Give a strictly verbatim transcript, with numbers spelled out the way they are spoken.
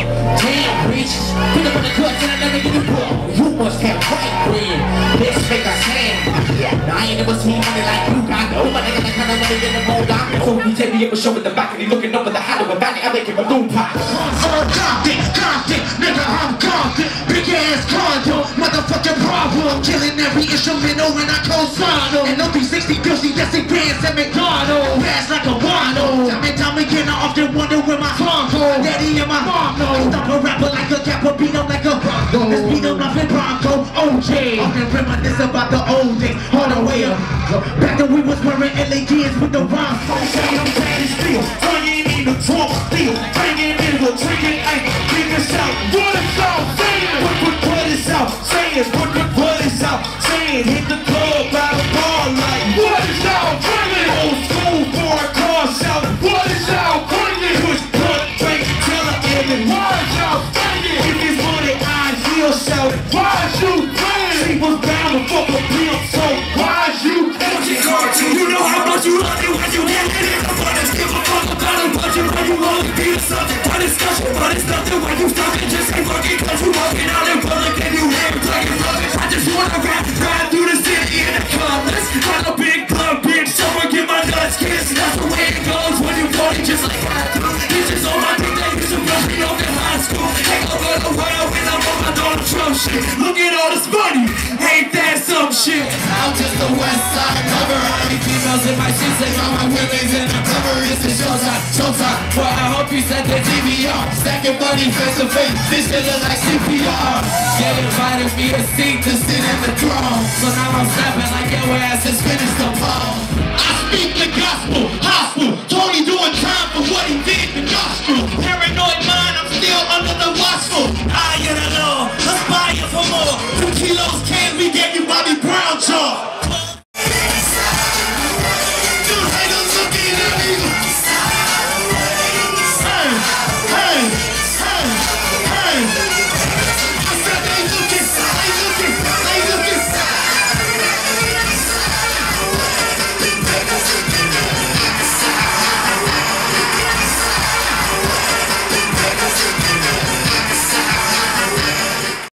Damn, bitch. Put up on the cuts and I never get a ball. You must have white bread. Let's make a stand. Now I ain't never seen money like you got. No, but I got the kind of money in the mold. I'm so he take me up a show in the back and he looking over the Hollywood Valley. I make him a loom pie. I'm Compton, Compton, nigga, I'm Compton. Big ass condo, motherfucking problem. Killing every instrumental when I co-sign them. And no three sixty Gucci, that's a Grants at McDonald's. Pass like a wano. Time and time again, I often wonder where my song goes. Daddy and my mom know. I stop a rapper like a Kappa, beat up like a Bronco. Let's beat up nothing Bronco, O J. Often reminisce about the old days, all the way up. Back when we was wearing L A Ds with the rhymes. I'm saying I'm saying it's still. Bringing in the drunk steel. Bringing in the drinking ain't. Bring us out. What is out? Saying. What, what, what is out? Saying. What, what, what is out? Saying. Hit the club by the bar like. What is out? Bringing. Old school for a car shout. What is out? Bringing. Push, blood, drink, tell her ending. What is out? Bringing. If it's money, I he'll shout. Why is you playing? She was bound to fuck a pimp, so why is you playing? You know how much you love it when you get it. I'm gonna give a fuck about it, but you know you won't be the subject of discussion. But it's nothing when you stop it, just ain't fucking cause you walking out in public and you hear it playing rubbish. I just wanna rap, ride through the city in a compass. Got a big club, big summer, get my nuts kissed. That's the way it goes when you party just like I do. Bitches on my dick, they used to rush me off in high school. Take over the world when I'm on my Donald Trump shit. Look at all this money, ain't that some shit? I'm just a west side cover. I need females in my shit, say all my women's in the cover. It's a showtime, showtime. Boy, I hope you set the T V on. Stacking money face to face, this shit look like C P R. They invited me a seat to sit in the throne. So now I'm snapping like your ass has finished the ball. I speak the gospel, gospel.